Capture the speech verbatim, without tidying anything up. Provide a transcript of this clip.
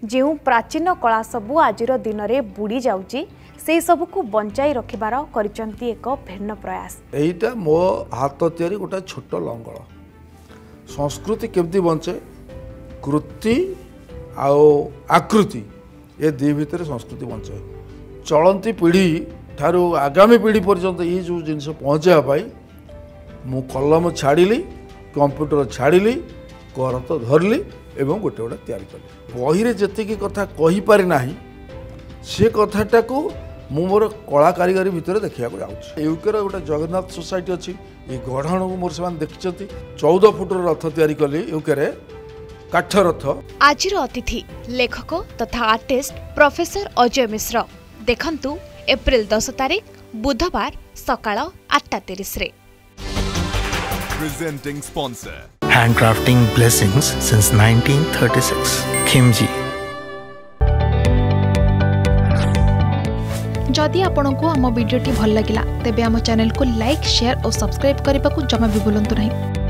जो प्राचीन कला सबू आज दिन में बुड़ी जाऊँगी से सबू को बंचाई रखिबार करिसंती एक भिन्न प्रयास। एटा मो हाथ तैयारी गोटे छोट लंगल संस्कृति केमती बंचे कृति आओ आकृति ये दी भितर संस्कृति बंचे चलती पीढ़ी ठारू आगामी पीढ़ी पर्यंत ये जो जिन पहुँचापी मु कलम छाड़ी कंप्यूटर छाड़ी करत धरली एवं गोटे गोटे तैयारी कली बही जी कथा कहीपारि ना से कथाटा को मु मोर कला कारीगरी भितर देखा यूके गोटे जगन्नाथ सोसाइटी अच्छी ये गढ़ण को मोर से देखी चौदह फुटर रथ तैयारी कली यूके काठ रथ। आज अतिथि लेखक तथा आर्टिस्ट प्रोफेसर अजय मिश्र देखंतु एप्रिल दस तारीख बुधवार सकाळ आठटा तीस रे। Presenting sponsor. Handcrafting blessings since nineteen thirty-six. Khimji. जदि आपंक आम भिडी भल लगा तेब आम चैनल को लाइक शेयर और सब्सक्राइब करने को जमा भी भूलु नहीं।